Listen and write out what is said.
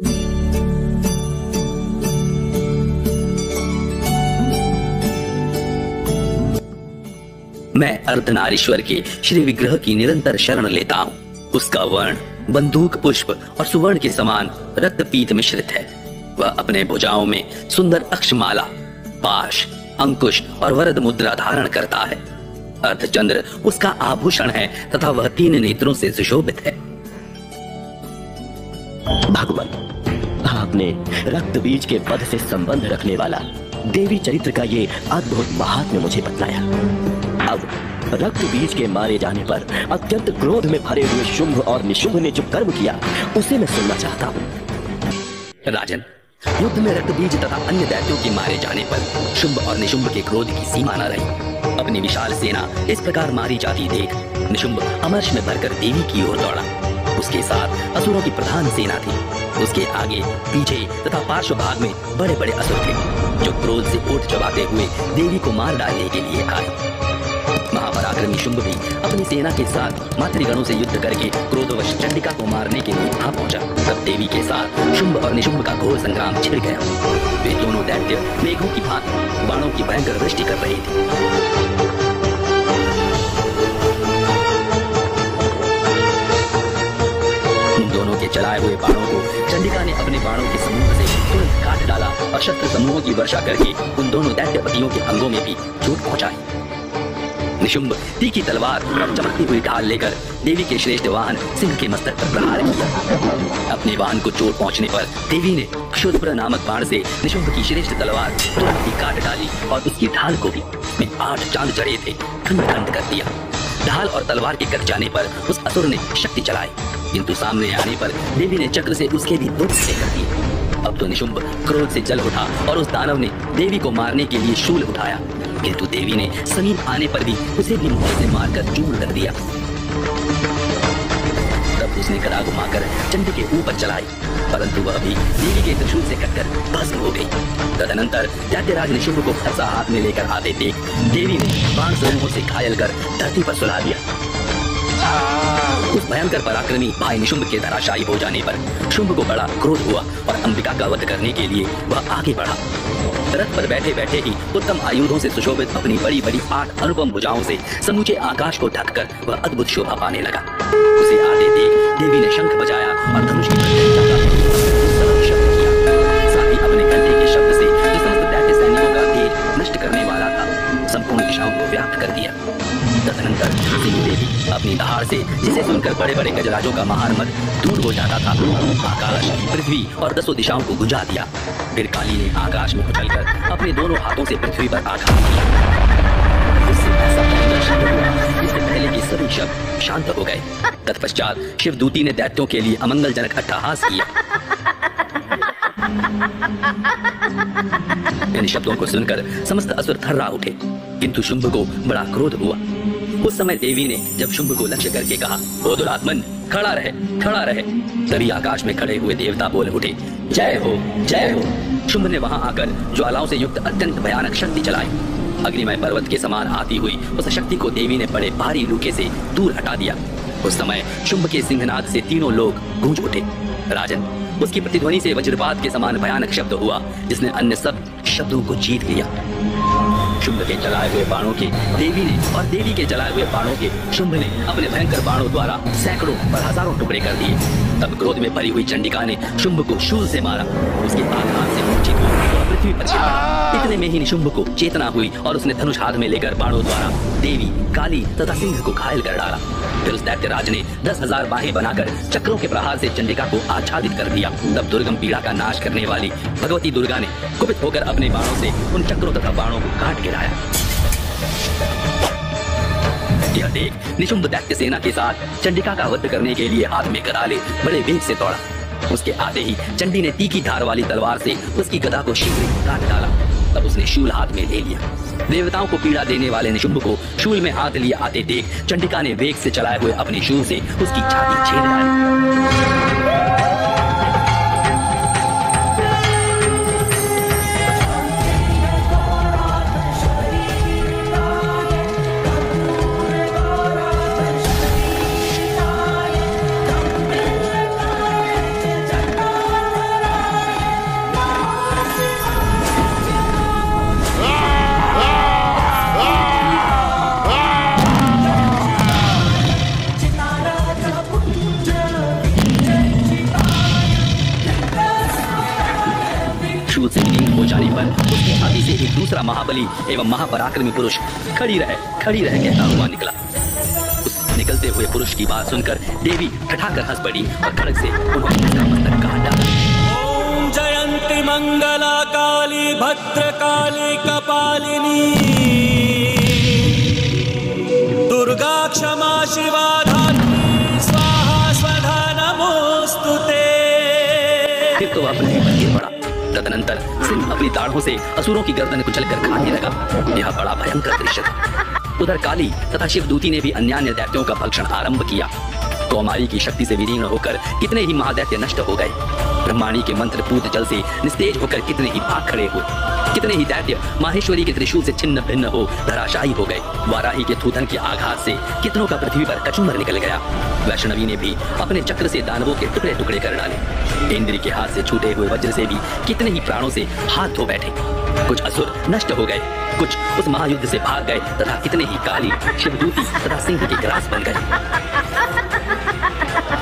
मैं अर्धनारीश्वर के श्री विग्रह की निरंतर शरण लेता हूँ। उसका वर्ण बंदूक पुष्प और सुवर्ण के समान रक्तपीत मिश्रित है। वह अपने भुजाओं में सुंदर अक्षमाला, पाश, अंकुश और वरद मुद्रा धारण करता है। अर्धचंद्र उसका आभूषण है तथा वह 3 नेत्रों से सुशोभित है। भगवान, आपने रक्त बीज के वध से संबंध रखने वाला देवी चरित्र का ये अद्भुत महात्म्य मुझे बतलाया। अब रक्त बीज के मारे जाने पर अत्यंत क्रोध में भरे हुए शुंभ और निशुंभ ने जो कर्म किया उसे मैं सुनना चाहता हूँ। राजन, युद्ध में रक्त बीज तथा अन्य दैत्यों के मारे जाने पर शुंभ और निशुंभ के क्रोध की सीमा न रही। अपनी विशाल सेना इस प्रकार मारी जाती देख निशुंभ अमर्ष में भरकर देवी की ओर दौड़ा। उसके साथ असुरों की प्रधान सेना थी। उसके आगे, पीछे तथा पार्श्व भाग में बड़े बड़े असुर थे जो क्रोध से ओठ चबाते हुए देवी को मार डालने के लिए आए। महापराक्रमी शुंभ भी अपनी सेना के साथ मातृगणों से युद्ध करके क्रोधवश चंडिका को मारने के लिए आ पहुंचा। तब देवी के साथ शुंभ और निशुंभ का घोर संग्राम छिड़ गया। वे दोनों दैत्य मेघों की भांति बाणों की भयंकर वृष्टि कर रहे थे। उन दोनों के चलाए हुए बाणों को चंडिका ने अपने बाणों के समूह से तुरंत काट डाला और शस्त्र समूहों की वर्षा करके उन दोनों दैत्यपतियों के अंगों में भी चोट पहुंचाई। निशुंभ तीखी तलवार और चमकती हुई ढाल लेकर देवी के श्रेष्ठ वाहन सिंह के मस्तक पर प्रहार किया। अपने वाहन को चोट पहुंचने पर देवी ने क्षुद्र नामक बाण से निशुंभ की श्रेष्ठ तलवार तुरंत ही काट डाली और उसकी ढाल को भी उसमें 8 चांद चढ़े थे खंड खंड कर दिया। ढाल और तलवार के कट जाने पर उस असुर ने शक्ति चलाई, किंतु सामने आने पर देवी ने चक्र से उसके भी 2 टुकड़े कर दिए। अब तो निशुंभ क्रोध से जल उठा और उस दानव ने देवी को मारने के लिए शूल उठाया, किंतु देवी ने समीप आने पर भी उसे भी मुक्के से मारकर चूर कर दिया। तब उसने गदा घुमाकर चंडी के ऊपर चलाई, परंतु वह भी देवी के त्रिशूल से कटकर भस्म हो गई। तदनंतर दैत्यराज निशुंभ को फरसा हाथ में लेकर आते देख देवी ने बाण समूहों से घायल कर धरती पर सुला दिया। उस भयंकर पराक्रमी भाई निशुंभ के धराशायी हो जाने पर शुंभ को बड़ा क्रोध हुआ और अंबिका का वध करने के लिए वह आगे बढ़ा। रथ पर बैठे बैठे ही उत्तम आयुधों से सुशोभित अपनी बड़ी बड़ी 8 अनुपम भुजाओं से समूचे आकाश को ढककर वह अद्भुत शोभा पाने लगा। उसे आते देख देवी ने शंख बजाया और धनुष की शब्द किया। साथ ही अपने घंटे के शब्द से जो समस्त दैत्य सैनिकों का तेज नष्ट करने वाला था संपूर्ण दिशाओं को व्याप्त कर दिया। तदनंतर देवी अपनी दहाड़ से, जिसे सुनकर बड़े बड़े गजराजों का महारमद दूर हो जाता था, आकाश, पृथ्वी और 10 दिशाओं को गुंजा दिया। फिर काली ने आकाश में उछलकर अपने दोनों हाथों से पृथ्वी पर आघात किया। उससे ऐसा भयंकर शब्द हुआ जिससे पहले के सभी शब्द शांत हो गए। तत्पश्चात शिवदूती ने दैत्यों के लिए अमंगलजनक अट्टहास किया। इन शब्दों को सुनकर समस्त असुर थर्रा उठे, किंतु शुंभ को बड़ा क्रोध हुआ। उस समय देवी ने जब शुंभ को लक्ष्य करके कहा, ओ दुरात्मन, खड़ा रहे, खड़ा रहे, तभी आकाश में खड़े हुए देवता बोल उठे, जय हो, जय हो। शुंभ ने वहां आकर ज्वालाओं से युक्त अत्यंत भयानक शक्ति चलाई। अग्निमय पर्वत के समान आती हुई उस शक्ति को देवी ने बड़े भारी लूके से दूर हटा दिया। उस समय शुंभ के सिंहनाद से तीनों लोग गूंज उठे। राजन, उसकी प्रतिध्वनि से वज्रपात के समान भयानक शब्द हुआ जिसने अन्य सब शब्दों को जीत लिया। शुंभ के चलाए हुए बाणों के देवी ने और देवी के चलाए हुए बाणों के शुंभ ने अपने भयंकर बाणों द्वारा सैकड़ों और हजारों टुकड़े कर दिए। तब क्रोध में भरी हुई चंडिका ने शुंभ को शूल से मारा। उसके आघात से मूर्छित हुआ और पृथ्वी पर गिर पड़ा। इतने में ही शुंभ को चेतना हुई और उसने धनुष हाथ में लेकर बाणों द्वारा देवी, काली तथा सिंह को घायल कर डाला। फिर उस दैत्यराज ने 10,000 बाहें बनाकर चक्रों के प्रहार से चंडिका को आच्छादित कर दिया। तब दुर्गम पीड़ा का नाश करने वाली भगवती दुर्गा ने कुपित होकर अपने बाणों से उन चक्रों तथा बाणों को काट गिराया। यह देख निशुंभ दैत्य सेना के साथ चंडिका का वध करने के लिए हाथ में गदा ले बड़े वेग से दौड़ा। उसके आते ही चंडी ने तीखी धार वाली तलवार से उसकी गदा को शीघ्र काट डाला। तब उसने शूल हाथ में ले लिया। देवताओं को पीड़ा देने वाले निशुंभ को शूल में हाथ लिए आते देख चंडिका ने वेग से चलाए हुए अपने शूल से उसकी छाती छेद डाली। त्रिशूल से विलीन हो जाने पर उसकी छाती से एक दूसरा महाबली एवं महापराक्रमी पुरुष खड़ी रह कहता हुआ निकला। उस निकलते हुए पुरुष की बात सुनकर देवी ठठाकर हंस पड़ी और खड़ग से उन्होंने उसका मस्तक काट डाला। ओम जयंती मंगला काली भद्रकाली कपालिनी दुर्गा क्षमा शिवा धात्री स्वाहा स्वधा नमोस्तुते। फिर तो वह पृथ्वी पर गिर पड़ा। तदनंतर सिंह अपनी दाढ़ों से असुरों की गर्दन कुचलकर खाने लगा। यह बड़ा भयंकर दृश्य था। उधर काली तथा शिवदूती ने भी अन्यान्य दैत्यों का भक्षण आरंभ किया। कौमारी की शक्ति से विलीन होकर कितने ही महादैत्य नष्ट हो गए। ब्रह्माणी के मंत्र पूत जल से निस्तेज होकर कितने ही भाग खड़े हुए। कितने ही दैत्य माहेश्वरी के त्रिशूल से छिन्न भिन्न हो धराशायी हो गए। वाराही के थूथन के आघात से कितनों का पृथ्वी पर कचूमर निकल गया। वैष्णवी ने भी अपने चक्र से दानवों के टुकड़े टुकड़े कर डाले। इंद्र के हाथ से छूटे हुए वज्र से भी कितने ही प्राणों से हाथ धो बैठे। कुछ असुर नष्ट हो गए, कुछ उस महायुद्ध से भाग गए तथा कितने ही काली शिवदूती तथा सिंह के ग्रास बन गए।